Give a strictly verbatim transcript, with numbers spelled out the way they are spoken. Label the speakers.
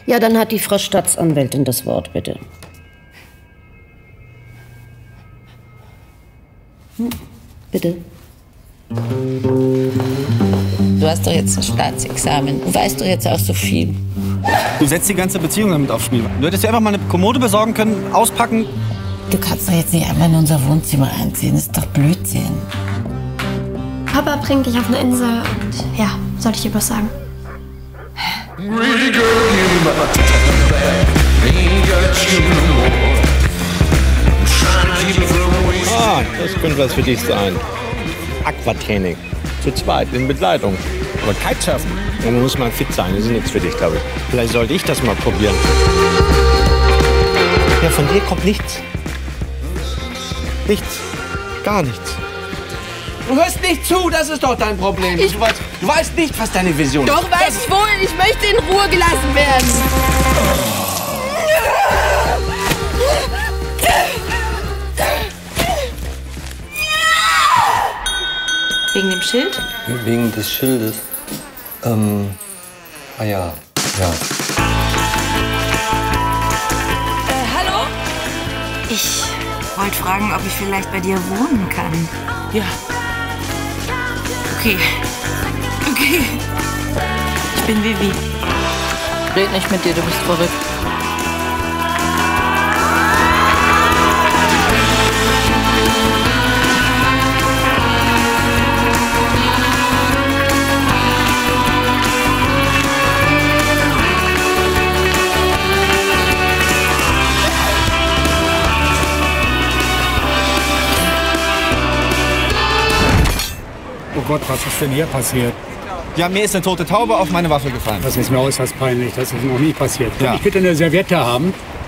Speaker 1: Ja, dann hat die Frau Staatsanwältin das Wort, bitte. Hm, bitte.
Speaker 2: Du hast doch jetzt ein Staatsexamen. Du weißt doch jetzt auch so viel.
Speaker 3: Du setzt die ganze Beziehung damit aufs Spiel. Du hättest ja einfach mal eine Kommode besorgen können, auspacken.
Speaker 2: Du kannst doch jetzt nicht einmal in unser Wohnzimmer einziehen. Das ist doch Blödsinn.
Speaker 4: Papa bringt dich auf eine Insel und ja, soll ich dir was sagen?
Speaker 5: Ah, das könnte was für dich sein. Aquatraining. Zu zweit, in Begleitung. Aber Kitesurfen. Da muss man fit sein, das ist nichts für dich, glaube ich. Vielleicht sollte ich das mal probieren. Ja, von dir kommt nichts. Nichts. Gar nichts.
Speaker 6: Du hörst nicht zu, das ist doch dein Problem.
Speaker 7: Ich
Speaker 6: du, weißt, du weißt nicht, was deine Vision ist.
Speaker 7: Doch, weiß ich wohl. Ich möchte in Ruhe gelassen werden.
Speaker 8: Wegen dem Schild?
Speaker 9: Wegen des Schildes? Ähm, ah ja, ja.
Speaker 8: Äh, hallo? Ich wollte fragen, ob ich vielleicht bei dir wohnen kann.
Speaker 7: Ja.
Speaker 8: Okay. Okay. Ich bin Vivi.
Speaker 7: Red nicht mit dir, du bist verrückt.
Speaker 10: Oh Gott, was ist denn hier passiert?
Speaker 3: Ja, mir ist eine tote Taube auf meine Waffe gefallen.
Speaker 10: Das ist mir äußerst peinlich. Das ist noch nie passiert. Kann
Speaker 3: Ja.
Speaker 10: ich bitte eine Serviette haben?